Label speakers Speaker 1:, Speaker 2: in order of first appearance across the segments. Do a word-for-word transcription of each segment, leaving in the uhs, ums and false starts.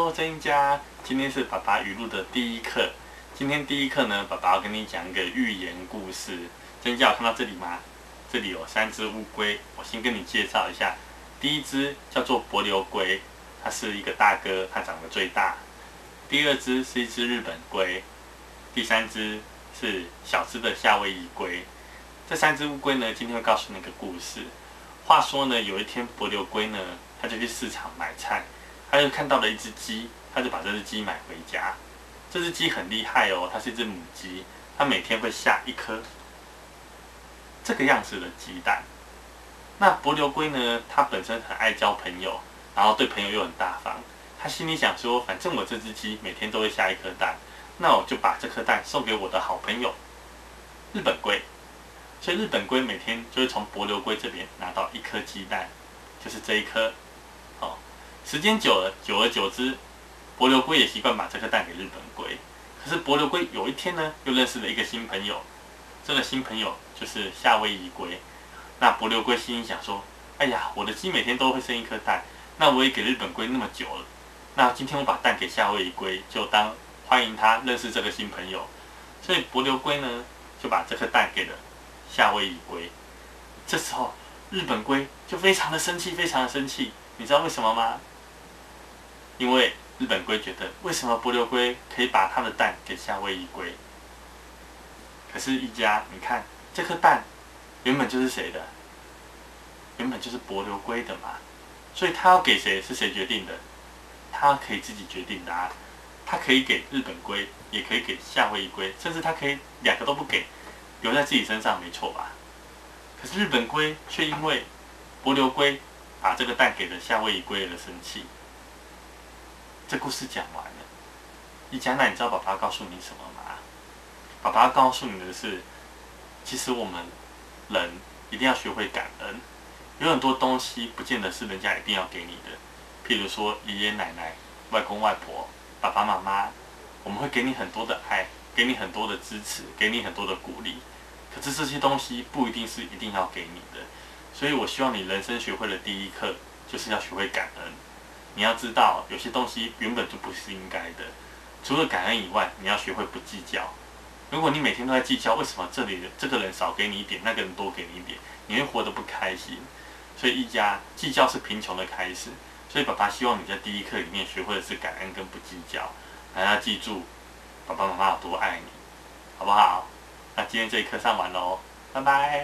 Speaker 1: Hello， 真一家，今天是爸爸语录的第一课。今天第一课呢，爸爸要跟你讲一个寓言故事。真一家有看到这里吗？这里有三只乌龟，我先跟你介绍一下。第一只叫做帛琉龟，它是一个大哥，它长得最大。第二只是一只日本龟，第三只是小只的夏威夷龟。这三只乌龟呢，今天会告诉你一个故事。话说呢，有一天帛琉龟呢，他就去市场买菜。他就看到了一只鸡，他就把这只鸡买回家。这只鸡很厉害哦，它是一只母鸡，它每天会下一颗这个样子的鸡蛋。那帛琉龟呢，它本身很爱交朋友，然后对朋友又很大方。他心里想说，反正我这只鸡每天都会下一颗蛋，那我就把这颗蛋送给我的好朋友日本龟。所以日本龟每天就会从帛琉龟这边拿到一颗鸡蛋，就是这一颗。哦。时间久了，久而久之，帛琉龟也习惯把这颗蛋给日本龟。可是帛琉龟有一天呢，又认识了一个新朋友，这个新朋友就是夏威夷龟。那帛琉龟心里想说：“哎呀，我的鸡每天都会生一颗蛋，那我也给日本龟那么久了，那今天我把蛋给夏威夷龟，就当欢迎他认识这个新朋友。”所以帛琉龟呢，就把这颗蛋给了夏威夷龟。这时候，日本龟就非常的生气，非常的生气。你知道为什么吗？因为日本龟觉得，为什么帛琉龟可以把它的蛋给夏威夷龟？可是，一家，你看这颗蛋原本就是谁的？原本就是帛琉龟的嘛。所以他要给谁是谁决定的？他可以自己决定的啊。他可以给日本龟，也可以给夏威夷龟，甚至他可以两个都不给，留在自己身上，没错吧？可是日本龟却因为帛琉龟把这个蛋给了夏威夷龟而生气。这故事讲完了，一家，那你知道爸爸告诉你什么吗？爸爸告诉你的是，其实我们人一定要学会感恩。有很多东西不见得是人家一定要给你的，譬如说爷爷奶奶、外公外婆、爸爸妈妈，我们会给你很多的爱，给你很多的支持，给你很多的鼓励。可是这些东西不一定是一定要给你的，所以我希望你人生学会的第一课，就是要学会感恩。你要知道，有些东西原本就不是应该的。除了感恩以外，你要学会不计较。如果你每天都在计较，为什么这里这个人少给你一点，那个人多给你一点，你会活得不开心。所以一家，计较是贫穷的开始。所以爸爸希望你在第一课里面学会的是感恩跟不计较。还要记住，爸爸妈妈有多爱你，好不好？那今天这一课上完喽，拜拜。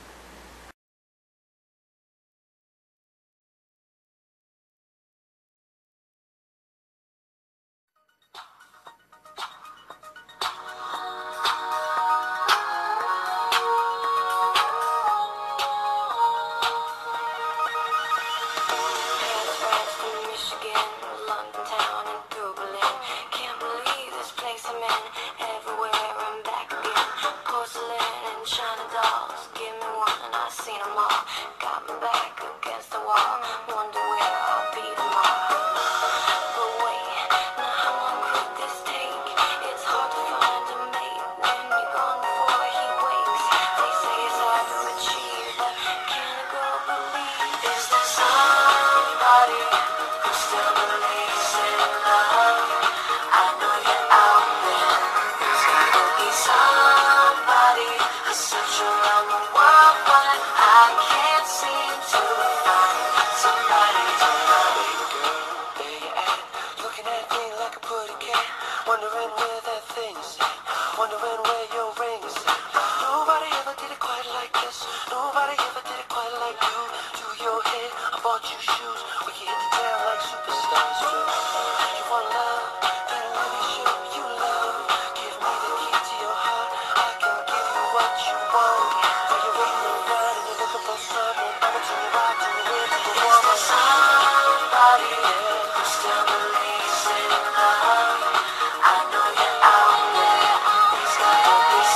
Speaker 2: Wondering where that thing's at, wondering where your ring's at. Nobody ever did it quite like this. Nobody ever did it quite like you. To your head, I bought you shoes. We can hit the town like superstars do. You want love? Then let me show you love. Give me the key to your heart. I can give you what you want. While you're waiting around and you're looking for something, I'ma turn you right to the end of the world. Is there somebody who still believes in love? I know you're out there. There's gotta be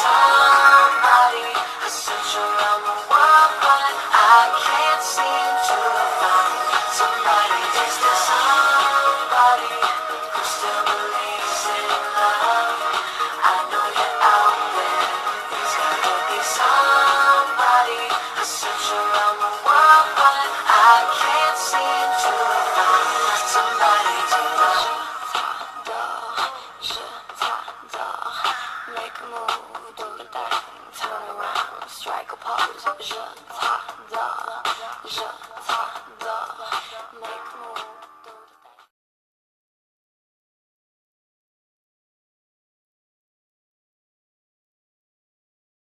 Speaker 2: strike a pose，热擦的，热擦的，make